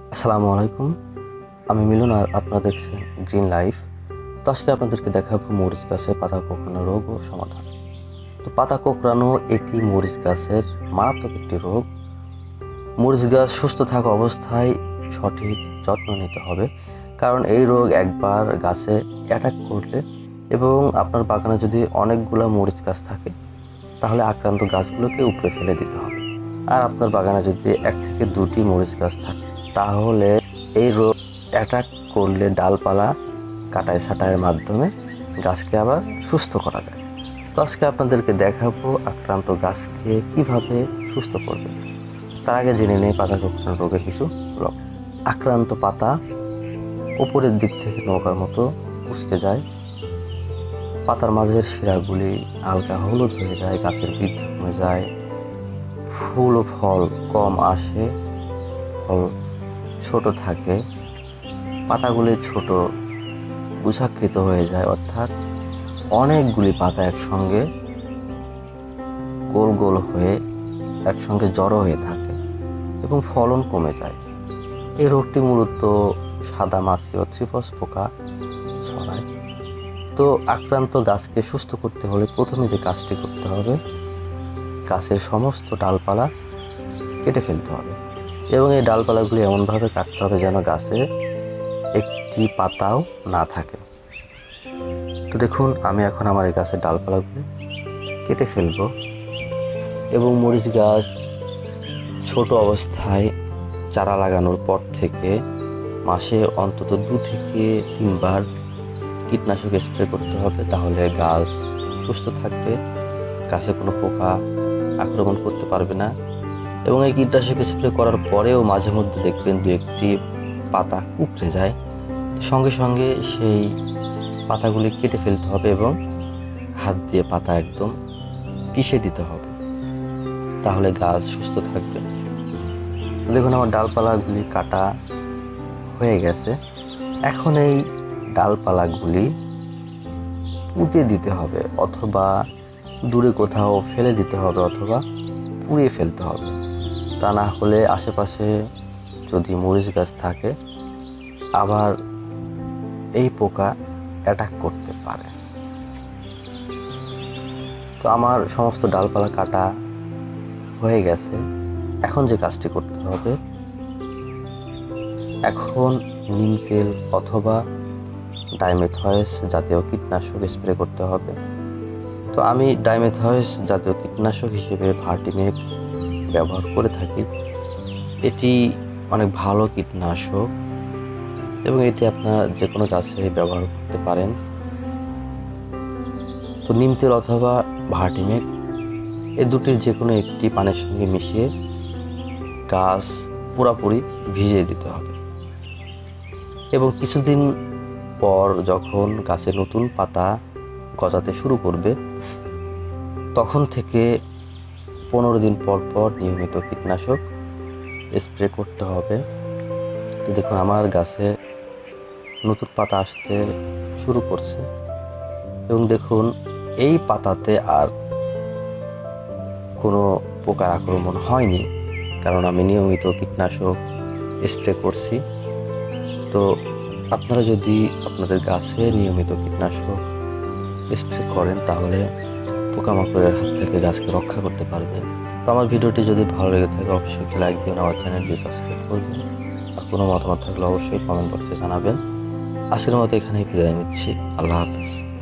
আসসালামু আলাইকুম। আমি মিলন আর আপনারা দেখছেন গ্রিন লাইফ। তো আজকে আপনাদেরকে দেখাবো মরিচ গাছের পাতা কোঁকড়ানো রোগ ও সমাধান। তো পাতা কোঁকড়ানো এটি মরিচ গাছের মারাত্মক একটি রোগ। মরিচ গাছ সুস্থ থাকা অবস্থায় সঠিক যত্ন নিতে হবে, কারণ এই রোগ একবার গাছে অ্যাটাক করলে এবং আপনার বাগানে যদি অনেকগুলো মরিচ গাছ থাকে তাহলে আক্রান্ত গাছগুলোকে উপড়ে ফেলে দিতে হবে। আর আপনার বাগানে যদি 1 থেকে 2টি মরিচ গাছ থাকে তাহলে এই রোগ অ্যাটাক করলে ডালপালা কাটাই ছাঁটাইয়ের মাধ্যমে গাছকে আবার সুস্থ করা যায়। তো আজকে আপনাদেরকে দেখাবো আক্রান্ত গাছকে কিভাবে সুস্থ করবে। তার আগে জেনে নেই পাতা কোঁকড়ানো রোগের কিছু লক্ষণ। আক্রান্ত পাতা উপরের দিক থেকে নৌকার মতো উচকে যায়, পাতার মাঝের শিরাগুলি হালকা হলুদ হয়ে যায়, গাছের বৃদ্ধি কমে যায়, ফুল ও ফল কম আসে, ফল ছোট থাকে, পাতাগুলি ছোট গুছাকৃত হয়ে যায়, অর্থাৎ অনেকগুলি পাতা একসঙ্গে গোল গোল হয়ে একসঙ্গে জড়ো হয়ে থাকে এবং ফলন কমে যায়। এই রোগটি মূলত সাদা মাছি ও থ্রিপস পোকা ছড়ায়। তো আক্রান্ত গাছকে সুস্থ করতে হলে প্রথমে যে কাজটি করতে হবে, গাছের সমস্ত ডালপালা কেটে ফেলতে হবে এবং এই ডালপালাগুলি এমনভাবে কাটতে হবে যেন গাছে একটি পাতাও না থাকে। তো দেখুন, আমি এখন আমার এই গাছের ডালপালাগুলি কেটে ফেলব এবং মরিচ গাছ ছোট অবস্থায় চারা লাগানোর পর থেকে মাসে অন্তত 2 থেকে 3 বার কীটনাশক স্প্রে করতে হবে, তাহলে গাছ সুস্থ থাকবে, গাছে কোনো পোকা আক্রমণ করতে পারবে না। এবং এই কীটনাশক স্প্রে করার পরেও মাঝে মধ্যে দেখবেন 2-1টি পাতা উপড়ে যায়, সঙ্গে সঙ্গে সেই পাতাগুলি কেটে ফেলতে হবে এবং হাত দিয়ে পাতা একদম পিষে দিতে হবে, তাহলে গাছ সুস্থ থাকবে। দেখুন, আমার ডালপালাগুলি কাটা হয়ে গেছে। এখন এই ডালপালাগুলি পুঁতে দিতে হবে, অথবা দূরে কোথাও ফেলে দিতে হবে, অথবা পুড়িয়ে ফেলতে হবে। তা না হলে আশেপাশে যদি মরিচ গাছ থাকে আবার এই পোকা অ্যাটাক করতে পারে। তো আমার সমস্ত ডালপালা কাটা হয়ে গেছে। এখন যে কাজটি করতে হবে, এখন নিম তেল অথবা ডাইমেথয়েস জাতীয় কীটনাশক স্প্রে করতে হবে। তো আমি ডাইমেথয়েস জাতীয় কীটনাশক হিসেবে ভার্টিমেক ব্যবহার করে থাকি। এটি অনেক ভালো কীটনাশক এবং এটি আপনার যে কোনো গাছে ব্যবহার করতে পারেন। তো নিম তেল অথবা ভার্টিমেক এই দুটির যে কোনো একটি পানির সঙ্গে মিশিয়ে গাছ পুরোপুরি ভিজিয়ে দিতে হবে এবং কিছুদিন পর যখন গাছে নতুন পাতা গজাতে শুরু করবে তখন থেকে 15 দিন পর পর নিয়মিত কীটনাশক স্প্রে করতে হবে। তো দেখুন, আমার গাছে নতুন পাতা আসতে শুরু করছে এবং দেখুন এই পাতাতে আর কোনো পোকার আক্রমণ হয়নি, কারণ আমি নিয়মিত কীটনাশক স্প্রে করছি। তো আপনারা যদি আপনাদের গাছে নিয়মিত কীটনাশক স্প্রে করেন তাহলে পোকামাকড়ের হাত থেকে গাছকে রক্ষা করতে পারবেন। তো আমার ভিডিওটি যদি ভালো লেগে থাকে অবশ্যই একটি লাইক দিন, আমার চ্যানেলটি সাবস্ক্রাইব করবেন, আর কোনো মতামত থাকলে অবশ্যই কমেন্ট বক্সে জানাবেন। আজকের মতো এখানেই বিদায় নিচ্ছি। আল্লাহ হাফেজ।